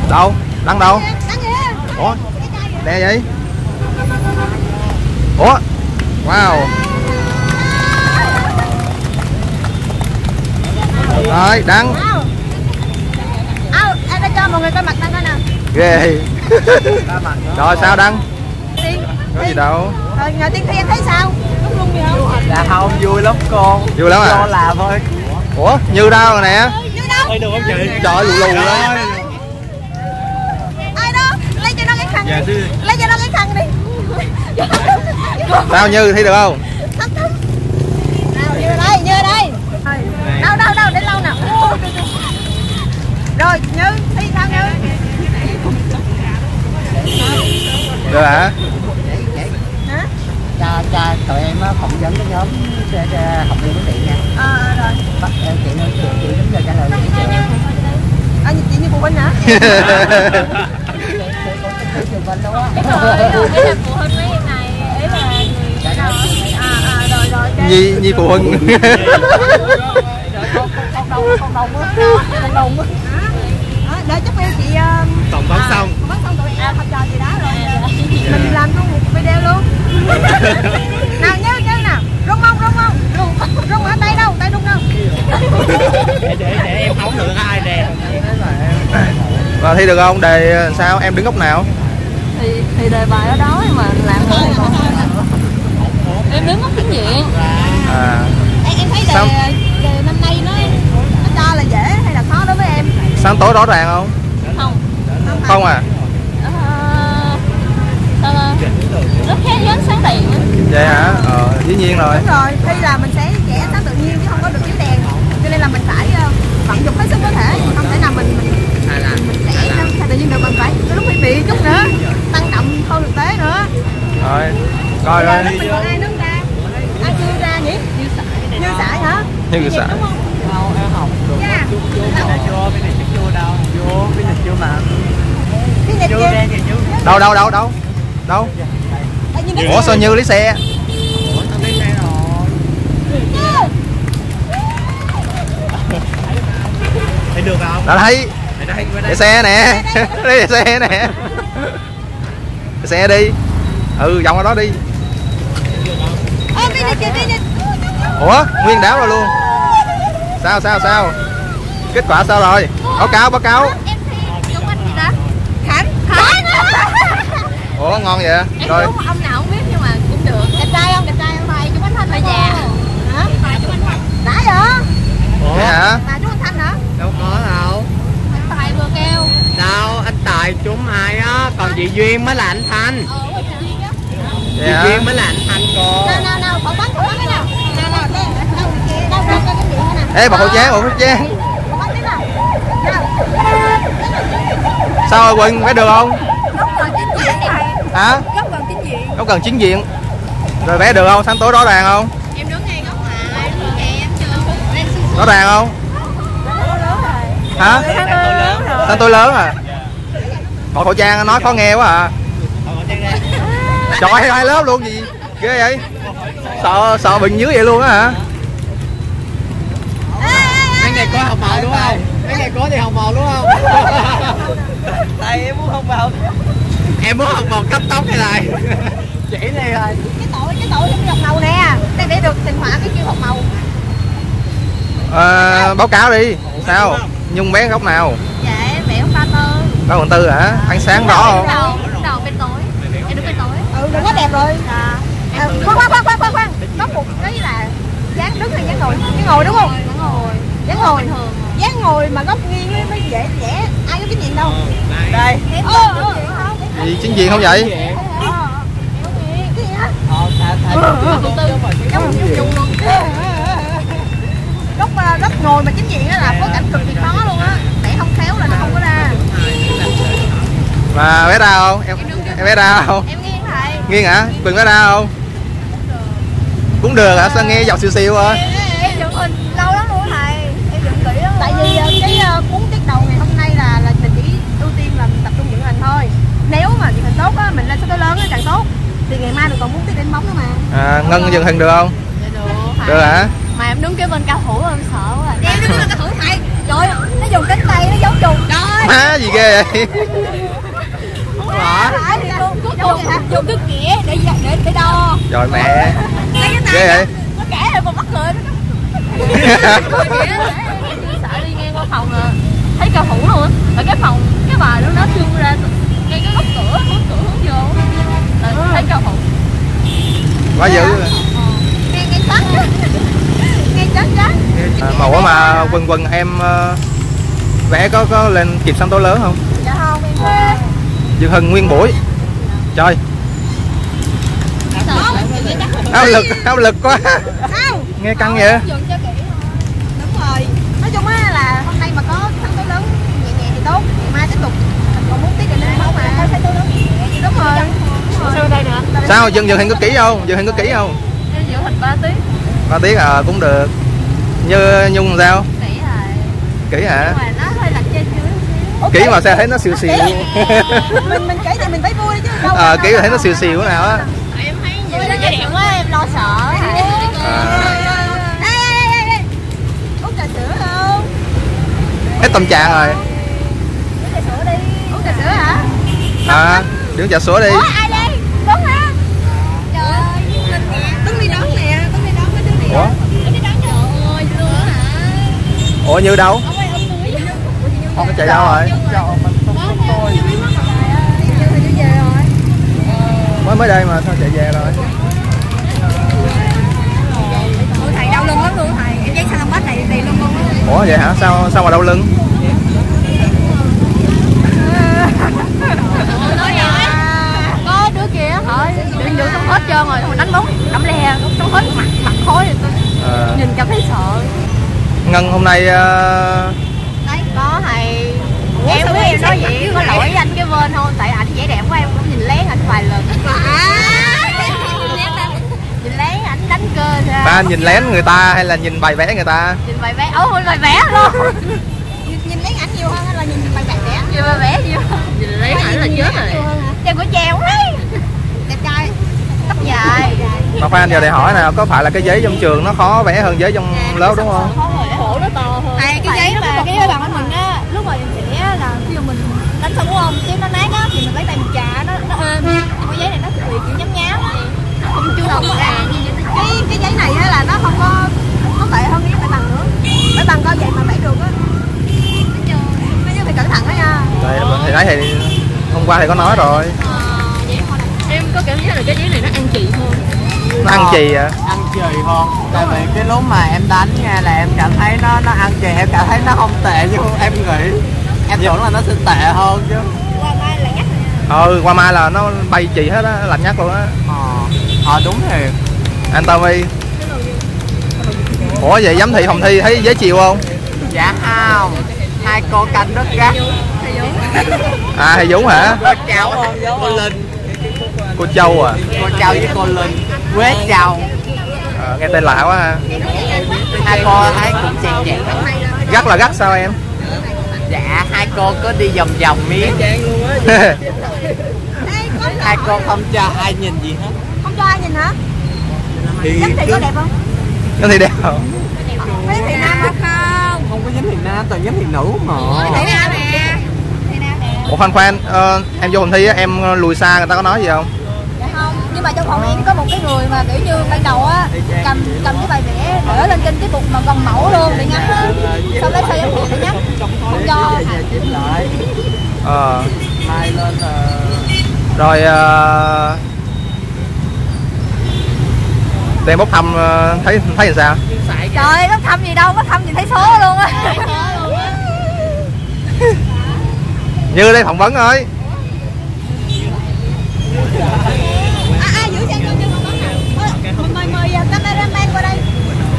Đâu? Đăng đâu? Đăng kìa. Ủa? Đè vậy? Ủa? Wow. Rồi, Đăng. Em đã cho mọi người coi mặt Đăng coi nè. Ghê. Rồi sao Đăng? Có gì đâu. Rồi nhờ Tiên Thi em thấy sao? Đúng luôn gì không? Dạ không, vui lắm con. Vui lắm à? Cho làm thôi. Ủa? Như đâu rồi nè? Như đâu? Ê, được không chị? Trời ơi, lù lù đó. Ai đó? Lấy cho nó cái khăn đi. Lấy cho nó cái khăn đi. Sao Như thi được không? Nào Như đây, Như đây. Đâu để lâu nào. Rồi Như thi sao Như? Được hả? Hả? Cha tụi em phỏng vấn cái nhóm học viên của chị nha. Rồi. Bắt chị đúng giờ trả lời chị. Chị Như phụ huynh hả? Trường Vinh đúng á. Ý là phụ huynh mấy em này, ý là người rồi Nhi phụ huynh. Con đông á. Để chút yêu chị Phỏng vấn xong. Phỏng vấn xong tụi em học trò gì đó rồi mình làm luôn một video luôn. Nào Như nào, rung không? Rung ở tay đâu, tay rung đâu? Để em không được ai đè. Và thi được không? Đề sao? Em đứng góc nào? Thì đề bài ở đó mà làm nữa thì còn em đứng góc chính diện. Em thấy đề năm nay nó cho là dễ hay là khó đối với em? Sáng tối rõ ràng không? Không à? Sao là rất khác với ánh sáng đèn á. Vậy hả? Dĩ nhiên rồi. Đúng rồi, thi là mình sẽ vẽ ánh sáng tự nhiên chứ không có được chiếu đèn, cho nên là mình phải vận dụng hết sức có thể, không thể nào mình vẽ tự nhiên được, mình phải lúc phải bị chút nữa, tăng động hơn thực tế nữa. Rồi, coi rồi. coi. Mình còn ai đứng ra? Ai chưa ra nhỉ? Như Sải hả? Như Sải. Không, em học được. Dạ. Cái này chưa đâu. Vô, cái này chưa mà. Cái này chưa. Đâu? Ủa sao Như lấy xe? Ủa tao lấy xe rồi. Thấy được không? Đã thấy. Để xe nè. Để xe nè. Để xe đi. Vòng ở đó đi. Ủa nguyên đáo rồi luôn. Sao? Kết quả sao rồi? Báo cáo. Em thi Trung Anh gì đó? Khánh. Ủa ngon vậy? Em Rồi. không ông nào không biết nhưng mà cũng được. Đẹp trai không? Thầy Trung Anh Thanh Thầy già. Hả? Thầy Trung Anh Thanh. Đã vậy? Vậy hả? Thầy Trung Anh Thanh hả? Đâu có đâu. Tài vừa kêu. Đâu, anh Tài trúng ai á, còn chị Duyên mới là anh Thanh. Chị Vậy hả? Duyên mới là anh Thanh cô. Nào, phỏng vấn cái nào? Đâu cái gì thế nào? Ê, bọc khẩu trang. Phỏng vấn thế nào? Sao rồi Quỳnh, vẽ được không? Góc gần chính diện thầy. Hả? Góc gần chính diện. Rồi vẽ được không? Sáng tối rõ ràng không? Em đứng ngay góc mà em chưa. Rõ ràng không? Hả? Sáng tối lớn à? Bọc khẩu trang nói khó nghe quá à. Trời ơi, hai lớp luôn gì? Ghê vậy? Sợ bệnh dưới vậy luôn á hả? Mấy ngày có học màu đúng không? Mấy ngày có thì học màu đúng không? Thầy em muốn học màu. Em muốn học màu cấp tóc hay là chỉ này thôi. Cái tội trong học màu nè, để được tình họa cái kêu học màu. Báo cáo đi. Sao? Nhung bé góc nào? Dạ em vẽ ông 34. Góc 34 hả? Ánh sáng rõ không? Đầu bên tối. Em đứng bên tối. Được quá đẹp rồi. Khoan. Có một cái là dáng đứng hay dáng ngồi? Dáng ngồi đúng không? Dáng ngồi. Dáng ngồi mà góc nghiêng mới dễ vẽ. Ai có kinh nghiệm đâu. Đây. Gì chính diện không vậy? Cái gì hả? Góc ngồi mà chính diện á là có cảnh cực kỳ khó luôn á. Để không khéo là nó không có ra. Mà vẽ ra không? Em vẽ ra không? Em nghiêng thầy. Nghiêng hả? Quỳnh vẽ ra không? Cũng được hả? Sao nghe giọng siêu thôi? Em dựng hình lâu lắm luôn thầy. Em dựng kỹ lắm. Tại vì cái cuốn tiết đầu ngày hôm nay là mình chỉ ưu tiên là mình tập trung dựng hình thôi. Nếu mà dựng hình tốt á, mình lên số tới lớn á càng tốt. Thì ngày mai mình còn muốn tiết đánh bóng nữa mà. Ngân dựng hình được không? Dạ được. Được hả? Mà em đứng kế bên cao thủ em sợ quá. Em đứng bên cao thủ thầy. Trời ơi, nó dùng cánh tay nó giấu trùng. Má gì ghê vậy? Dùng cái kĩa để đo. Rồi mẹ. Ghê vậy? Nó kẻ rồi còn mắc cười nữa. Sợ đi ngang qua phòng là thấy cao thủ luôn á. Ở cái phòng cái bà nó trương ra ngay cái góc cửa hướng vô là thấy cao thủ. Quá dữ. Nghe chắc á. Nghe chắc. Mẫu mà quần em vẽ có lên kịp sân tố lớn không? Dạ không, Dược Hưng nguyên buổi. Trời. Áp lực quá. Nghe căng vậy. Đúng rồi. Nói chung á là hôm nay mà có sân tố lớn nhẹ nhẹ thì tốt. Ngày mai tiếp tục. Còn muốn tiết thì lên không mà có sân tố lớn nhẹ. Đúng rồi. Sao đây nữa? Sao Dược Hưng có kỹ không? Dược Hưng có kỹ không? Em Dược Hưng 3 tiếng. 3 tiếng cũng được. Như Nhung sao? Kỹ rồi. Kỹ hả? Nhưng mà nó hơi lệch trên dưới. Kỹ mà sao thấy nó xìu xìu. Mình kỹ thì mình thấy vui chứ đâu. Kỹ mà thấy nó xìu xìu nào á. Em thấy nhiều nó dễ đẹp quá em lo sợ. Ê, uống trà sữa không? Hết tâm trạng rồi. Uống trà sữa đi. Uống trà sữa hả? Uống trà sữa đi. Ủa ai đây? Tuấn hả? Trời ơi, Tuấn đi đón nè, Tuấn đi đón cái đứa này. Ủa? Tuấn đi đón trời ơi, luôn hả? Ủa Như đâu? Không có chạy đâu rồi. Mới đây mà sao chạy về rồi. Thầy đau lưng lắm luôn thầy. Em dây sao lông bát này luôn luôn. Ủa vậy hả? Sao mà đau lưng? có đứa kia hỏi đừng xong hết trơn rồi đánh bóng đấm le xong hết mặt khối rồi tôi nhìn cảm thấy sợ. Ngân hôm nay Đấy có thầy. Em với em nói vậy có lỗi với anh cái bên không? Tại ảnh vẻ đẹp quá em cũng nhìn lén ảnh vài lần. Nhìn lén ảnh đánh cơ ra. ba nhìn lén người ta hay là nhìn bài vẽ người ta? Nhìn bài vẽ, bài vẽ luôn. Nhìn lén ảnh nhiều hơn hay là nhìn bài vẽ? Nhìn bài vẽ nhiều. Nhìn lén ảnh là chết rồi. Đeo của treo đấy. Đẹp trai. Tóc dài. Mà Phan giờ để hỏi nào, có phải là cái giấy trong trường nó khó vẽ hơn giấy trong lớp đúng không? Khổ nó to hơn. Cái giấy mà cái giấy bằng của mình á, lúc mà mình vẽ là ví dụ mình đánh xong đúng không? Chứ nó nát á thì mình lấy tay mình chà nó êm. Cái giấy này nó bị kiểu nhám nhám á. Không chưa không ra. Cái giấy này á là nó không có tệ hơn cái bài bằng nữa. Bài bằng coi vậy mà vẽ được á. Nói chứ phải cẩn thận đó nha. Đây, thì nãy thì hôm qua thì có nói rồi. Em có cảm giác là cái giấy này nó ăn chì hơn. Nó ăn chì à? Ăn chì hơn. Tại vì cái lúc mà em đánh nha là em cảm thấy nó ăn chì, em cảm thấy nó không tệ như em nghĩ. Em tưởng là nó sẽ tệ hơn chứ. Qua mai là nhắc. Qua mai là nó bay chì hết á, lạnh nhắc luôn á. Đúng thiệt. Anh Tommy. Ủa vậy giám thị phòng thi thấy giấy chiều không? Dạ không. Hai cô canh rất gắt. Thầy Dũng hả? Cô Châu, cô Linh. Cô Châu à? Cô Châu với cô Linh. Quế Châu. Nghe tên lạ quá ha. Hai cô thấy cũng chèn chèn. Gắt là gắt sao em? Dạ hai cô có đi vòng vòng miếng. Hai cô không cho ai nhìn gì hết. Không cho ai nhìn hả? Thì giám thị có đẹp không? Giám thị đẹp không? Giám thị nam không? Không có giám thị nam, toàn giám thị nữ mà. Giám thị nam nè. Ủa khoan em vô phòng thi á, em lùi xa người ta có nói gì không? Dạ không, nhưng mà trong phòng em có một cái người mà kiểu như ban đầu á cầm cái bài vẽ đỡ lên trên cái bục mà gần mẫu luôn để ngắm á, sau lấy sao giám thị để nhắc không cho. Mai lên rồi đem bốc thăm thấy làm sao? Trời ơi, bốc thăm gì đâu, bốc thăm gì thấy số luôn á. Như đây phỏng vấn thôi. Giữ xe cho phỏng vấn nào. Mời cameraman qua đây.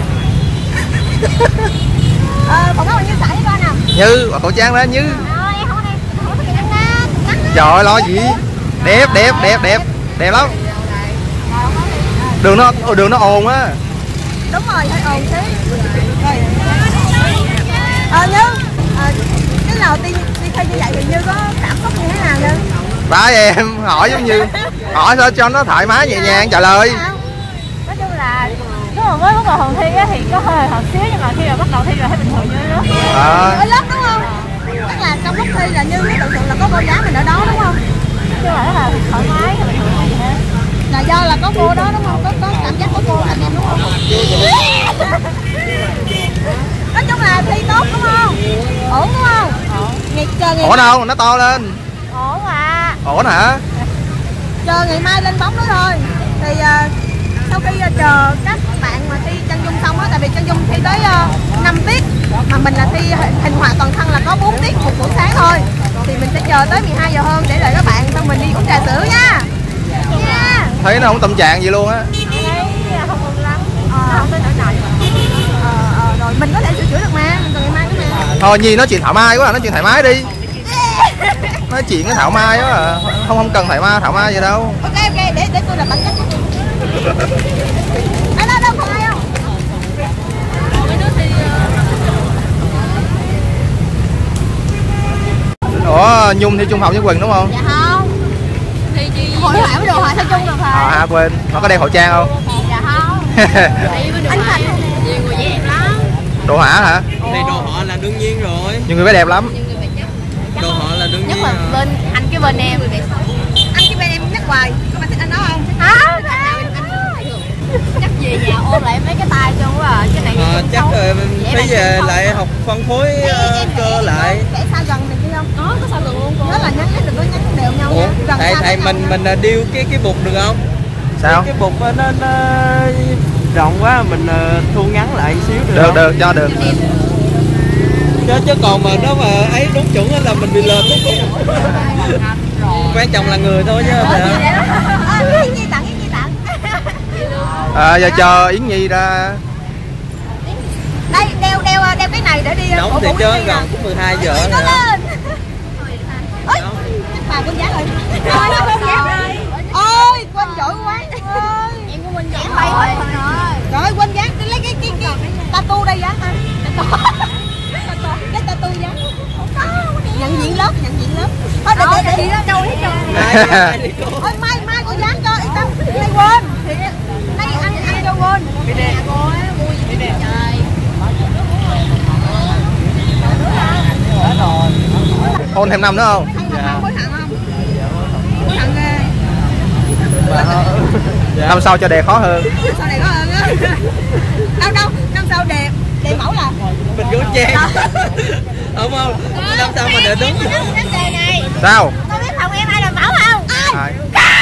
Phỏng vấn Như Sải coi nào. Như khẩu trang đó Như. Em không có kỹ năng nè. Trời ơi lo gì? Đẹp lắm. Đường nó ồn á. Đúng rồi, hơi ồn xíu. Như cái lần đầu tiên đi thi như vậy thì Như có cảm xúc như thế nào Như? Phải em hỏi giống như hỏi sao cho nó thoải mái nhẹ nhàng trả lời. Nói chung là lúc mà mới bắt đầu phòng thi á thì có hơi hợp xíu nhưng mà khi mà bắt đầu thi rồi thấy bình thường như đó. Ở lớp đúng không? chắc là trong lúc thi là như cái tượng là có cô giáo mình ở đó đúng không? Chứ là rất là thoải mái rồi bình thường gì hết. Là do là có cô đó đúng không? Có cảm giác có cô anh em đúng không? Nói chung là thi tốt đúng không? Ổn đúng không? Ổn đâu, nó to lên. Ổn à. Ổn hả? Chờ ngày mai lên bóng nữa thôi. Thì sau khi chờ các bạn mà thi chân dung xong á, tại vì chân dung thi tới 5 tiết mà mình là thi hình họa toàn thân là có 4 tiết một buổi sáng thôi, thì mình sẽ chờ tới 12 giờ hơn để đợi các bạn, xong mình đi uống trà sữa nha. Thấy nó không tâm trạng gì luôn á. Không mừng lắm. Không tới nỗi nào. Rồi mình có thể sửa chữa được mà, mình còn ngày mai nữa mà. Thôi Nhi nói chuyện thoải mái quá à, nói chuyện thoải mái đi. Nói chuyện nó thảo mai quá à. Không cần thảo mai gì đâu. Ok để tôi làm bánh chắc. Ở đâu không ai không? Ủa Nhung thi trung học với Quỳnh đúng không? Dạ không. Thì chị hội họa với đồ họa theo chung rồi phải. Quên, nó có đeo khẩu trang không? Dạ không. Anh Thành nhiều người đẹp lắm. Đồ họa hả? Thì đồ họa là đương nhiên rồi. Nhiều người phải đẹp lắm. Đồ họa là đương nhiên. Nhất là bên anh cái bên em. Anh cái bên em nhắc hoài, có bạn thích anh đó không? Hả? Chắc về nhà ôm lại mấy cái tay cho quá à. Cái này Chắc rồi phải về lại học phân phối cơ lại. Để sao gần này kia không? Có sao gần luôn cô. Nó là nhắn đừng có nhắn đều nhau nha. Thầy mình điêu cái bục được không? Sao? Cái bục nó rộng quá, mình thu ngắn lại xíu được. Được, cho được. Chứ còn mà nó mà ấy đúng chuẩn là mình bị lệch. Quan trọng là người thôi chứ. Yến Nhi tặng. Giờ chờ Yến Nhi ra. Đây đeo cái này để đi. Nóng thì chứ gần cũng 12 giờ rồi. Ôi, chắc bà quên giá rồi. Ôi, quên giỏi quá. Em cũng quên giá rồi. Trời ơi, quên giá, lấy cái tattoo đây giá hả? Lấy tattoo giá. Nhận diện lớp. Thôi để đi đó đâu hết rồi. Thôi mai cô dán cho, yên tâm. Nay quên. Nay ăn cho quên. Nhà cô á, mua gì vậy trời. Hôn thêm năm nữa không? Hối hận không? Hối hận ghê. Năm sau cho đề khó hơn. Sau này có hơn á. Đâu, năm sau đề mẫu là Mình có trang. Đúng không? Năm sau mình để đúng. Sao? Con biết phòng em ai làm mẫu không? Ai?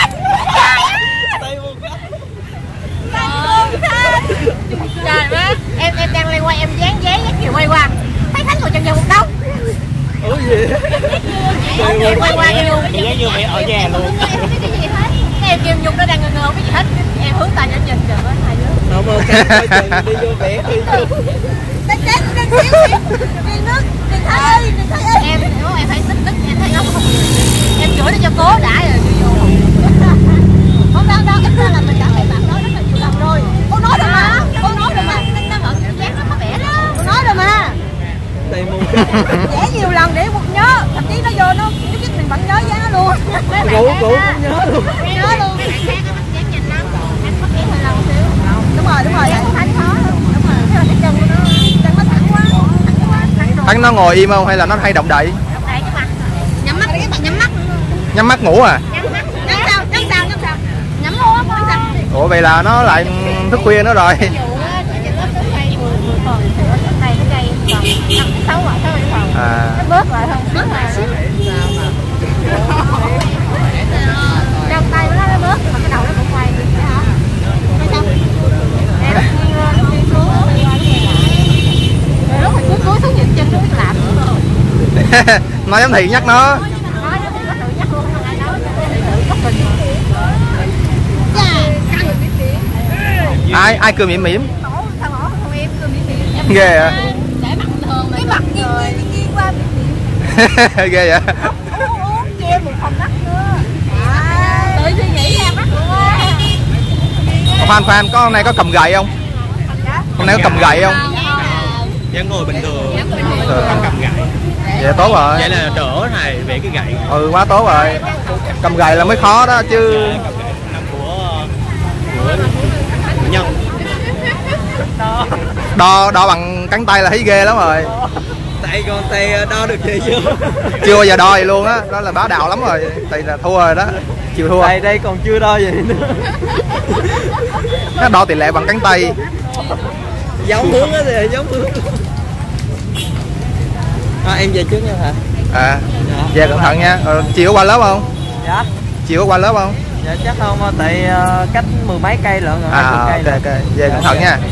Trời má, em đang lên quay, em dán kiểu quay qua. Thấy Khánh ngồi chân vào một đống. Ủa gì? Em quay qua kêu Chị giống như mẹ ở nhà luôn. Cái em kêu Nhung nó đang ngơ cái gì hết. Em hướng tay nó nhìn trời ơi hai đứa. Không ok, đi vô vẽ đi. Đang chết đi nước, đừng thấy em phải tích em thấy không em chửi nó cho cố đã rồi vô. Không đâu, ít ra là mình đã thấy bạn nói rất là nhiều lần rồi. Cô nói rồi mà, nó vẫn dán nó vẽ đó. Cô nói rồi mà. Đây mua. Vẽ nhiều lần để một nhớ, thậm chí nó vô nó chút mình vẫn nhớ dán nó luôn. Cũ cũng nhớ luôn. Nhớ luôn. Đúng rồi, Thánh khó. Đúng rồi, thế là cái chân của nó thẳng quá. Thắng nó ngồi im không hay là nó hay động đậy? Động đậy cái mặt. Nhắm mắt. Nhắm mắt ngủ à? Nhắm sao? Nhắm luôn á. Ủa vậy là nó lại thức khuya nữa rồi. À. Nó bớt lại không? Bớt lại xíu. Trong tay nó bớt mà cái đầu nó cũng quay. Hả? Quay xong. Em đi xuống. Lúc mà cuối xuống nhìn chân nó biết làm nữa rồi. Nói giám thị nhắc nó. Nói nó cũng có tự nhắc luôn, không ai nói. Tự góc mình. Ai cười mỉm. Thằng ổ không em cười mỉm. Ghê à? Để mặt bình thường cái mặt nghiêng qua mỉm. Ghê vậy? Uống kia một phòng đất nữa. Tự suy nghĩ ra mắt luôn á. Phan có hôm nay có cầm gậy không? Hôm nay có cầm gậy không? Vẫn ngồi bình thường. Không cầm gậy. Vậy tốt rồi. Vậy là đỡ thầy về cái gậy. Ừ quá tốt rồi. Cầm gậy là mới khó đó chứ. Của nhân. Đo bằng cánh tay là thấy ghê lắm rồi. Tại con tay đo được gì chưa? Chưa bao giờ đo vậy luôn á, đó là bá đạo lắm rồi, tay là thua rồi đó, chịu thua. Tay đây còn chưa đo gì nữa. Nó đo tỷ lệ bằng cánh tay. Giống hướng á thì giống hướng. Em về trước nha hả? À, về cẩn thận nha. Chiều có qua lớp không? Dạ. Chiều có qua lớp không? Dạ chắc không, tại cách 10 mấy cây lận rồi. À, ok, về cẩn thận nha.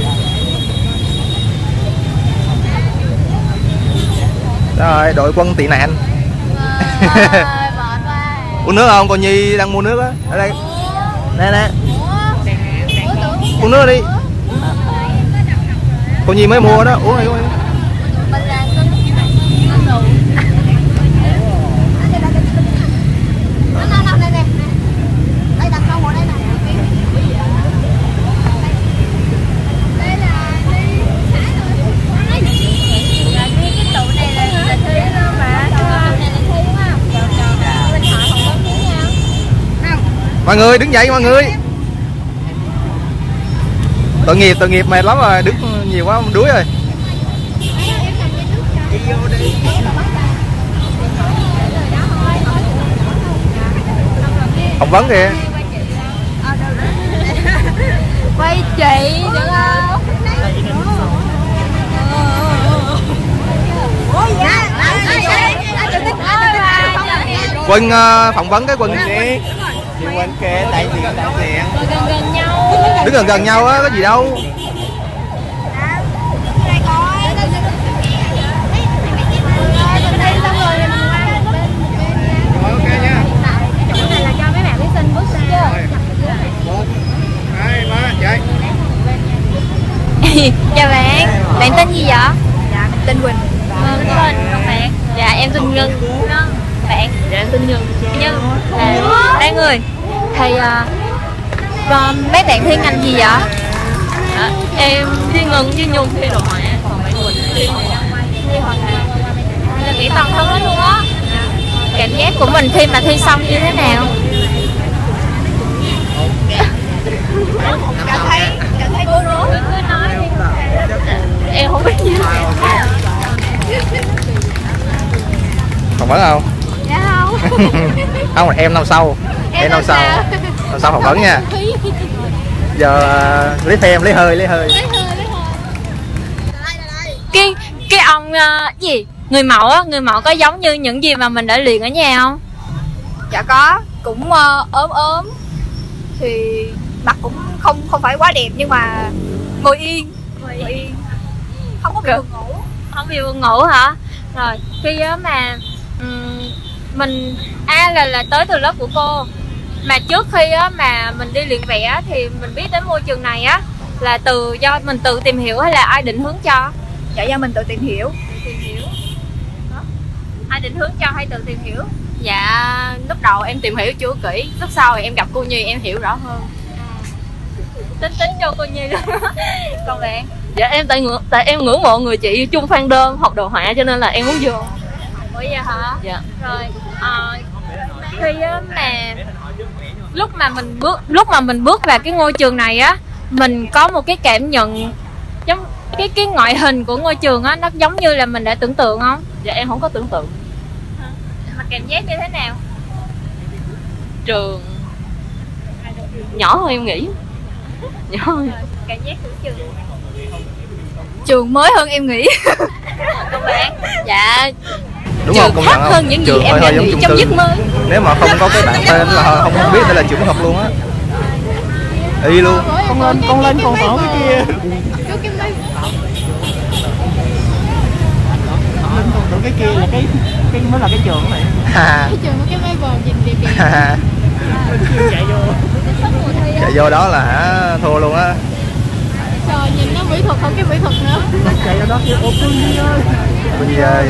Rồi, đội quân tị nạn. Uống nước không? Cô Nhi đang mua nước á. Ở đây. Nè. Uống nước đi. Cô Nhi mới mua đó, uống đi. Mọi người đứng dậy mọi người. Tội nghiệp mệt lắm rồi, đứng nhiều quá đuối rồi. Phỏng vấn kìa. Quay chị được không? Quân phỏng vấn cái Quân. Chị Quân kê tại vì đại diện. Gần nhau. Đứng gần nhau á, có gì đâu. Chào bạn, bạn tên gì vậy? Dạ, tên Quỳnh. Tên còn bạn? Dạ, em tên Ngân. Bạn? Dạ, em tên Nhân. Hai người. Thì mấy bạn thi ngành gì vậy? Em thi Ngân với Nhung thi đồ họa, còn bạn Quỳnh thi hòa là nghĩ toàn thân hết luôn á. Cảm giác của mình khi mà thi xong như thế nào? Cảm thấy bối rối. Cứ nói đi. Em không biết gì. Phỏng vấn không? Dạ không. Không, em năm sau. Em năm sau. Năm sau phỏng vấn nha. Giờ lấy thêm, lấy hơi. Cái ông gì? Người mẫu á, người mẫu có giống như những gì mà mình đã luyện ở nhà không? Dạ có, cũng ốm thì mặt cũng không phải quá đẹp nhưng mà ngồi yên, không có bị buồn ngủ. Không bị buồn ngủ hả? Rồi khi đó mà mình là tới từ lớp của cô, mà trước khi á mà mình đi luyện vẽ thì mình biết đến môi trường này á là do mình tự tìm hiểu hay là ai định hướng cho? Dạ do mình tự tìm hiểu. Ai định hướng cho hay tự tìm hiểu? Dạ lúc đầu em tìm hiểu chưa kỹ, lúc sau thì em gặp cô Nhi em hiểu rõ hơn. Tính cho cô Nhi luôn. Còn bạn? Dạ em tại em ngưỡng mộ người chị Trung Phan Đơn học đồ họa cho nên là em muốn vô. Ủa vậy hả? Dạ. Rồi khi mà lúc mà mình bước vào cái ngôi trường này á, mình có một cái cảm nhận giống cái ngoại hình của ngôi trường á, nó giống như là mình đã tưởng tượng không? Dạ em không có tưởng tượng. Mà cảm giác như thế nào? Trường nhỏ hơn em nghĩ. Nhỏ hơn. Cảm giác của trường. Trường mới hơn em nghĩ. Các bạn? Dạ Đúng trường không? Công khác nhận không? hơn những gì Trường em đã nghĩ trong giấc mơ. Nếu mà không có cái bạn tên là không biết đây là trường học luôn á. Y luôn. Con lên còn ở cái kia. Lên còn ở cái kia là cái mới là cái trường này. Cái trường có cái máy vòm nhìn đẹp đẹp. Chạy vô đó là thua luôn á. Trời nhìn nó mỹ thuật, không cái mỹ thuật nữa. Chạy vô đó kêu ô Cưng ơi. Cưng ơi.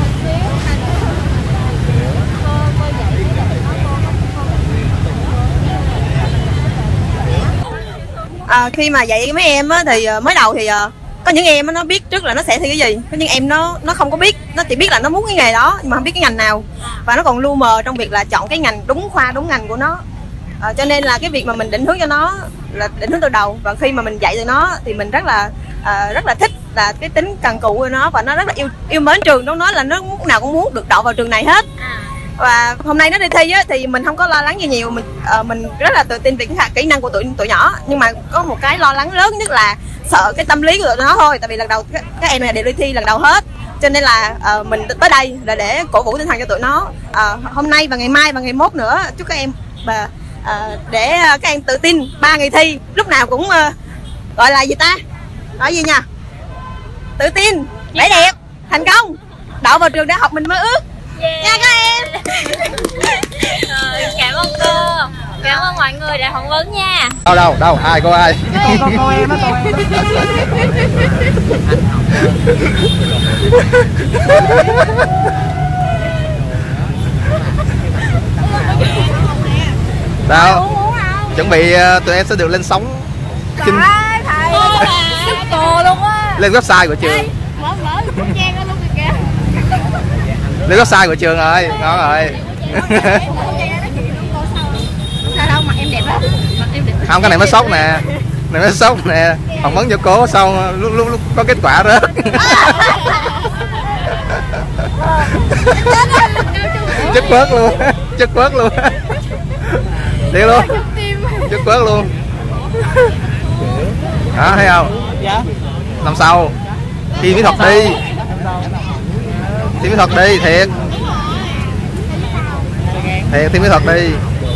Khi mà dạy mấy em á thì mới đầu thì có những em nó biết trước là nó sẽ thi cái gì, có những em nó không có biết, nó chỉ biết là nó muốn cái nghề đó nhưng mà không biết cái ngành nào, và nó còn lu mờ trong việc là chọn cái ngành đúng khoa đúng ngành của nó. Cho nên là cái việc mà mình định hướng cho nó là định hướng từ đầu, và khi mà mình dạy từ nó thì mình rất là thích là cái tính cần cù của nó, và nó rất là yêu mến trường. Nó nói là nó lúc nào cũng muốn được đậu vào trường này hết. Và hôm nay nó đi thi á, thì mình không có lo lắng gì nhiều, mình rất là tự tin về cái kỹ năng của tụi nhỏ. Nhưng mà có một cái lo lắng lớn nhất là sợ cái tâm lý của tụi nó thôi, tại vì lần đầu các em này đều đi thi lần đầu hết, cho nên là mình tới đây là để cổ vũ tinh thần cho tụi nó. Hôm nay và ngày mai và ngày mốt nữa chúc các em và để các em tự tin 3 ngày thi lúc nào cũng gọi là gì ta, nói gì nha, tự tin, vẻ đẹp, thành công, đậu vào trường đại học mình mơ ước. Nha các em. Cảm ơn cô, cảm ơn mọi người đã phỏng vấn nha. Đâu ai cô ai? Cô em á, cô em. Đâu? Chuẩn bị tụi em sẽ được lên sóng. Thầy chúc cô luôn á. Lên website của trường. Mở trang luôn kìa. Lên website của trường rồi, ngon rồi. Sao đâu, mặt em đẹp lắm. Không, cái này mới sốc nè. Này mới sốc nè. Phỏng vấn cho cô xong lúc có kết quả rớt. Chất quớt luôn. Chất quớt luôn. Đi luôn. Chất quớt luôn. Đó, thấy không? Dạ. Năm sau thi mỹ thuật đi. Thi mỹ thuật đi, thiệt. Thiệt, thi mỹ thuật đi.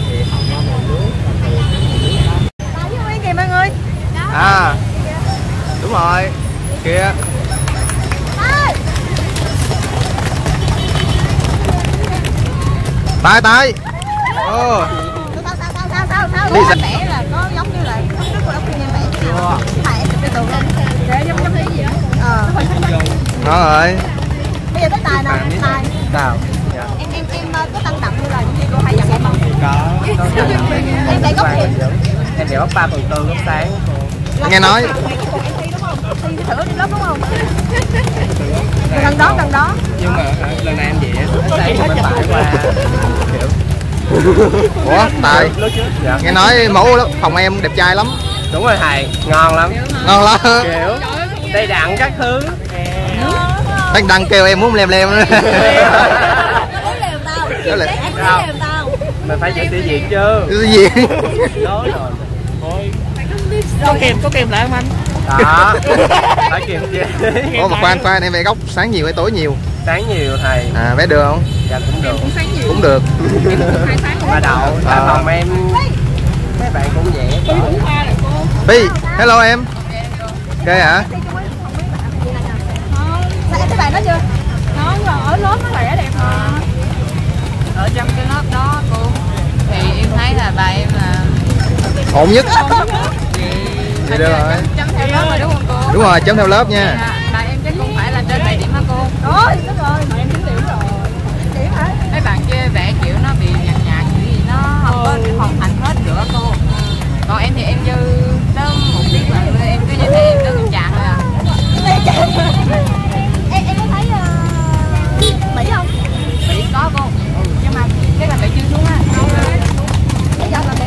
Kìa mọi người. À, đúng rồi. Kìa. Tay. Ồ. Sao? Đi sao? Vẽ là có giống như là lúc trước cô đóng phim em vẽ. Thầy em chụp cái tường lên. Để giống cái gì đó. Ngon rồi. Bây giờ tới Tài nè, Tài. Sao? Em có tăng động như là những gì cô hay dặn em không? Có. Em vẽ góc gì? Em vẽ góc 3 phần 4 lúc sáng. Nghe nói. Em thi đúng không? Thi thử đi lớp đúng không? Gần đó. Nhưng mà lần này em vẽ sáng bên phải qua kiểu. Ủa, Tài. Dạ. Nghe nói mẫu phòng em đẹp trai lắm. Đúng rồi thầy, ngon lắm. Ngon lắm. Kiểu đầy đặn các thứ. Bác Đăng kêu em muốn lem nữa. Đó là Mình phải giữ sĩ diện chứ. Cái gì? Đó rồi. Có kèm lại không anh? Đó. Phải kèm chế. Ủa mà khoan em vẽ góc sáng nhiều hay tối nhiều? Sáng nhiều thầy. À, vẽ được không? Dạ cũng được. Cũng được. Mà đậu tại phòng em mấy bạn cũng vẽ. Phi, hello em. Ok hả? Sao em thấy bài đó chưa? Nó ở lớp nó vẽ đẹp mà. Ở trong cái lớp đó cô thì em thấy là bà em là Ổn nhất. Vậy được rồi. chấm theo lớp rồi đúng không cô? Đúng rồi, chấm theo lớp nha. Bà em chắc cũng phải là trên 7 điểm hả cô? Rồi, đúng rồi, mà em 9 điểm rồi. 9 điểm hả? Mấy bạn kia vẽ kiểu nó bị nhạt kiểu gì nó không có hoàn thành hết được cô. Còn em thì em dư tới 1 tiếng là em cứ như thế em tới tình trạng rồi à. Em có thấy Mỹ không? Mỹ có cô. Nhưng mà cái là bị chưa xuống á. Bây giờ là Mỹ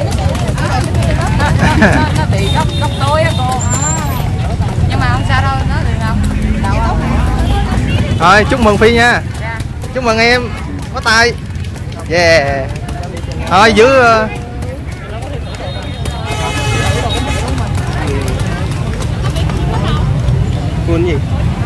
Nó bị góc tối á cô. Nhưng mà không sao đâu, nó được không? Rồi, chúc mừng Phi nha. Dạ. Chúc mừng em. Có tay. Yeah. Thôi giữ Cuốn gì?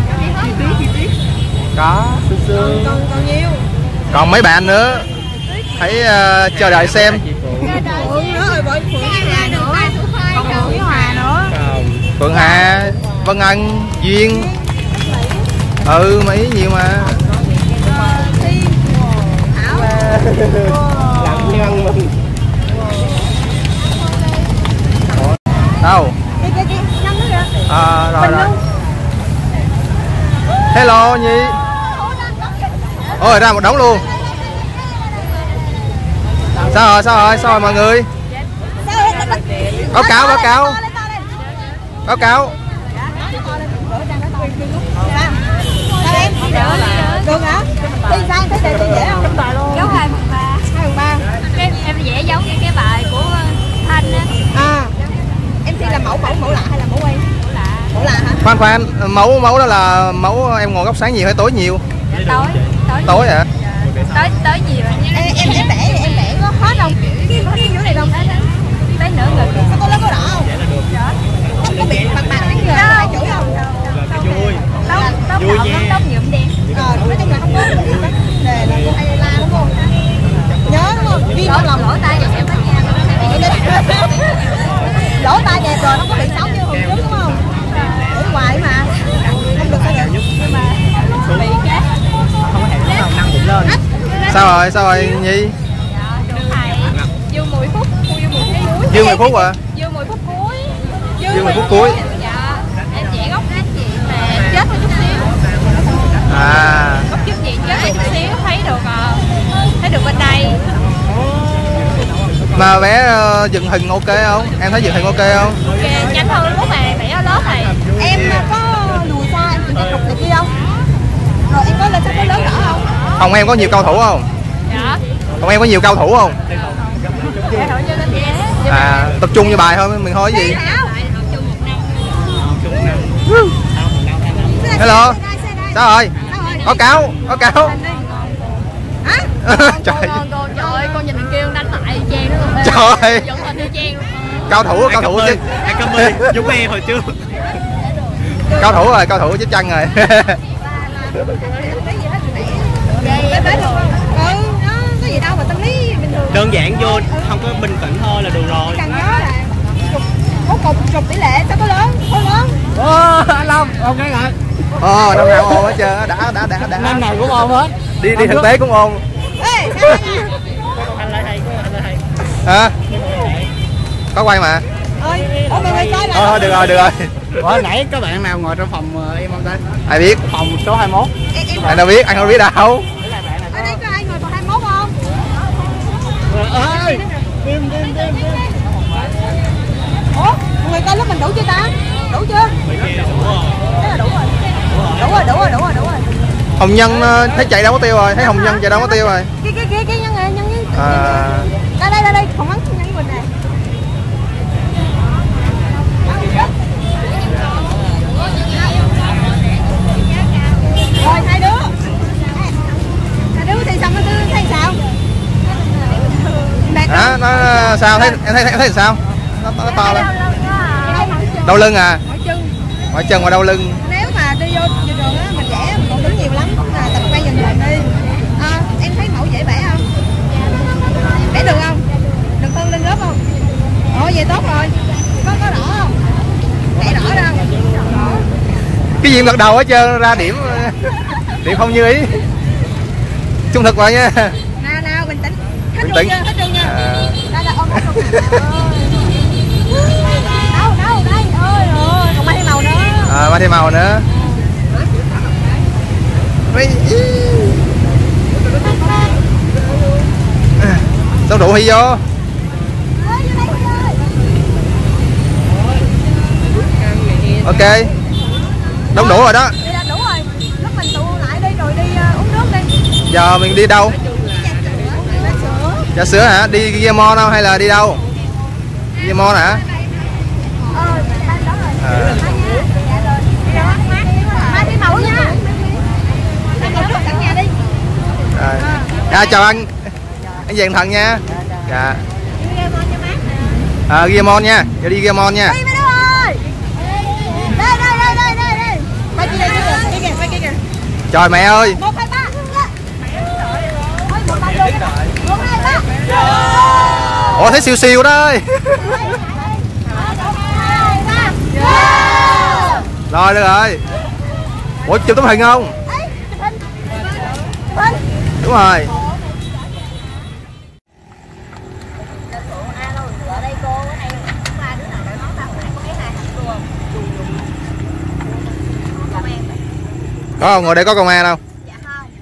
Có, sương. còn nhiều. còn mấy bạn nữa. Hãy chờ đợi xem. Phượng nữa rồi, Phượng với Hòa nữa. Còn Phượng với Hòa nữa. Phượng Hà, Vân Ân, Duyên. Mỹ nhiều mà. Thi, Thảo. Làm như ăn mừng. Đâu? Kia, nhắm nữa kìa. Rồi. Hello Nhi. Ôi, ra một đống luôn. Sao rồi mọi người? Báo cáo. Sao em? Được hả? Thi sao em thấy đề thi dễ không? Dấu 2/3. 2/3. Em vẽ giống như cái bài của Thanh á. À, em thi là mẫu lạ hay là mẫu quay? Mẫu lạ. Mẫu lạ hả? Khoan, mẫu đó là mẫu em ngồi góc sáng nhiều hay tối nhiều? Tối hả? Tới gì vậy? Em vẽ có hết không? Có cái dưới này không? Tới nửa người. Có lớn có đỏ không? Có bị bạc cái người hai chủ không? Vui. Vui nha. Tóc nhuộm đen. Nói chung là không có đề là cô hay la đúng không? Nhớ đúng không? Ghi trong lòng lỗ tai vậy em thấy nha. Lỗ tai đẹp rồi không có bị xấu như hồi trước đúng không? Để hoài mà. Không được sao được. Nhưng mà bị cái Không có hẹn lúc nào năng bụng lên. Sao rồi Nhi? Dương 10 phút, Dương 10 phút cuối. Dương 10 phút à? Dương 10 phút cuối. Dương 10 phút cuối. Dạ. Em vẽ góc cái gì mà chết một chút xíu. Góc chút gì chết một chút xíu thấy được bên đây. Mà vẽ dựng hình ok không? Em thấy dựng hình ok không? Ok, nhanh hơn lúc mà vẽ ở lớp này. em có lùi xa em chỉ trục này kia không? Rồi em có lên sắp tới lớn đỏ không? Phòng em có nhiều cao thủ không? Dạ. Phòng em có nhiều cao thủ không? Tập trung như bài thôi, mình thôi cái gì? Hello. Sao rồi? Có cáo. Hả? Trời Trời ơi, con nhìn thằng kia đánh lại Trang đó luôn. Trời. Dẫn hình như Trang luôn. Cao thủ chứ. Anh cảm ơn giống em hồi trước. Cao thủ chết chân rồi. Có gì đâu mà tâm lý bình thường. Đơn giản vô, không có bình tĩnh thôi là được rồi. Cần nhớ là trục tỷ lệ sao có lớn, không lớn. Anh Long, ôm cái rồi. Năm nào ôm hết trơn, đã. Năm nào cũng ôm hết. Đi thực tế cũng ôm. Ê, sao Anh lại thầy. Hả? Có quay mà. ơi, mọi người coi lại. Thôi được rồi. Hồi nãy có bạn nào ngồi trong phòng em không ta? Ai biết? Phòng số 21. Anh đâu biết đâu. Ở đây có ai ngồi phòng 21 không? Ơi, tim. Ủa, mọi người coi lúc mình đủ chưa ta? Đủ chưa? Thế là đủ rồi. Đủ rồi. Hồng Nhân thấy chạy đâu có tiêu rồi, thấy Hồng Nhân chạy đâu có tiêu rồi. Cái nhân này. Đây, phỏng vấn nhân mình này. Rồi hai đứa thì xong nó thấy sao? Hả? Nó sao? Em thấy sao? Nó to lên. Đau lưng à? Mỏi chân và đau lưng. Nếu mà đi vô trường á mình vẽ mình còn đứng nhiều lắm, là tập quen dần đi. Em thấy mẫu dễ vẽ không? Vẽ được không? Được hơn lên lớp không? Vậy tốt rồi. Có đỏ không? Vẽ đỏ ra không? Cái gì em gật đầu hết trơn, ra điểm không như ý. Trung thực vậy nha. Nào bình tĩnh. Bình tĩnh. Hết trơn nha. Đây là ôm đâu. Đây. Ôi rồi, còn mai thêm màu nữa. Mai thêm màu nữa. Sao đủ hi vô. Ok. Đông đủ rồi đó. Đi là đủ rồi. Lúc mình tụ lại đi rồi đi uống nước đi. Giờ mình đi đâu? Trà sữa hả? Đi Ghiamon không hay là đi đâu? Ghiamon hả? Mai đi mẫu nha. Anh cầm nước sẵn nhà đi. Rồi. Chào anh Vàng Thần nha. Dạ. Ghiamon nha. Giờ đi Ghiamon nha. Đi mấy đứa ơi. Đây. Quay kia. Trời mẹ ơi. 1 2 3. 1 2 3. Ủa thấy siêu đó. Rồi được rồi. Ủa chụp tấm hình không? Đúng rồi. Có không? Ngồi đây có công an không? Dạ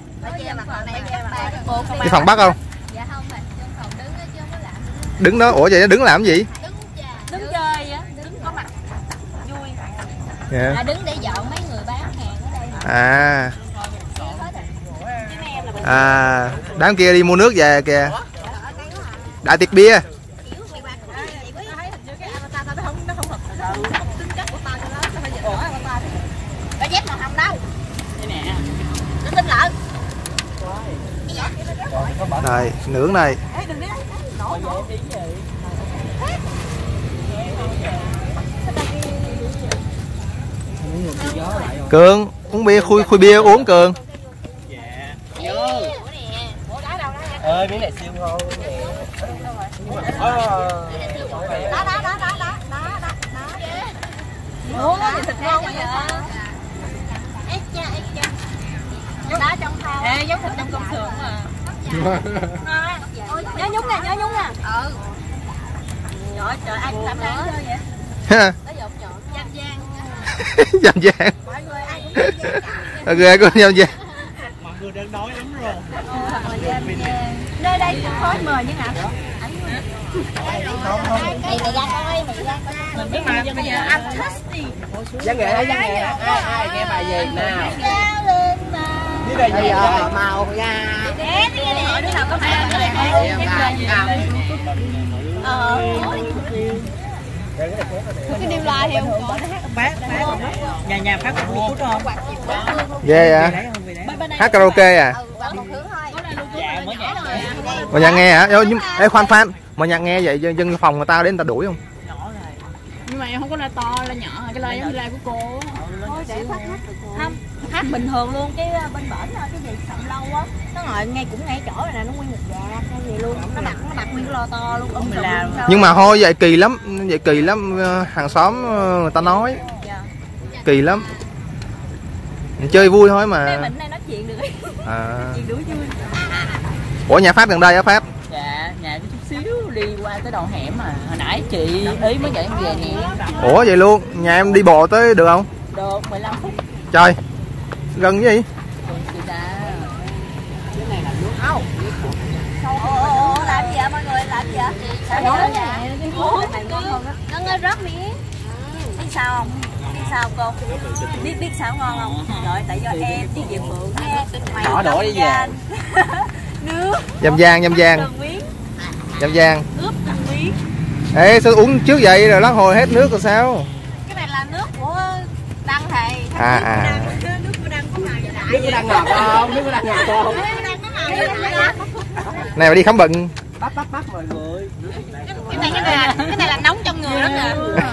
không. Đi phòng bắt không? Dạ không, mà phòng đứng đó chứ không có làm. Đứng đó, ủa vậy nó đứng làm cái gì? Đứng chơi á, đứng có mặt vui. Yeah. Là đứng để dọn mấy người bán hàng ở đây. Đám kia đi mua nước về kìa. Đại tiệc bia. tinh lợn. Này, nướng này. Cường, uống bia, khui bia uống Cường. ơi miếng này siêu ngon. Uống thì thịt ngon quá vậy. Đá trong thau. Ê, giống thịt trong công xưởng mà. Nhớ nhúng nè, nhớ nhúng nè. Ừ. Nhỏ trời ai cũng làm ăn chơi vậy. Ha. Giang giang. Dâm giang. Mọi người ai cũng giang giang. Ok, có dâm giang. Mọi người đang đói lắm rồi. Nơi đây khói mờ như nào? Mày ra coi, mày ra coi. Mình biết mà bây giờ ăn tasty. Văn nghệ ơi, văn nghệ. Ai nghe bài gì nào? Cao lên mà. Biết bài gì vậy? Màu nha. Nè, đứa nào có mẹ cái này cái điều la thì không có Bác nhà phát một chút không? Ghê vậy? Hát karaoke à? Dạ mới nhạc. Mà nhạc nghe hả? Ê khoan khoan, mà nhạc nghe vậy dân phòng người ta đến người ta đuổi không? Nhưng mà em không có loa to, loa nhỏ, cái loa giống như loa của cô. thôi để không hát bình thường luôn, cái bên bển cái gì sầm lâu á nó ngồi ngay cũng ngay chỗ này nè, nó nguyên một dạt hay gì luôn, nó đặt nguyên cái lo to luôn. Mình làm Nhưng mà thôi vậy kỳ lắm hàng xóm người ta nói kỳ lắm, mình chơi vui thôi mà. Mình này nói chuyện được chuyện đuổi vui. Ủa nhà Pháp gần đây á Pháp? Dạ, nhà chút xíu đi qua tới đầu hẻm mà. Hồi nãy chị ý mới dẫn em về nè. Ủa vậy luôn, nhà em đi bộ tới được không? Được 15 phút. Trời, gần cái gì? Chị ta. Làm gì vậy mọi người, làm gì vậy? Ngân ơi rót miếng. Biết sao không? Biết sao cô? Biết sao ngon không? Rồi tại do em với Diệu Phượng nha. Nhỏ đổ đi về. Nước. Dâm Giang. Ướp từng miếng. Ê sao uống trước vậy rồi lát hồi hết nước rồi sao? Cái này là nước của Đăng thầy. Nước của Đăng có màu vậy đại. Nước của Đăng ngọt không? Nước của Đăng ngọt không? Này mà đi khám bệnh. Bắt mọi người. Cái này là nóng trong người đó nè.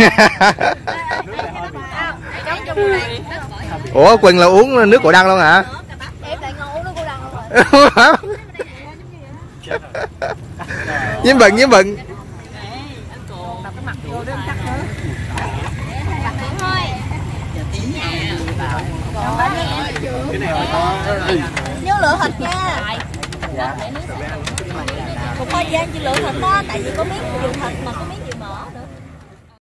Nóng trong người. Ủa Quỳnh là uống nước của Đăng luôn hả? Em lại ngon uống nước của Đăng luôn rồi. Nhiễm bệnh. Nhớ lựa thịt nha. Một khoai giang chỉ lựa thịt đó, tại vì có miếng nhiều thịt mà có miếng nhiều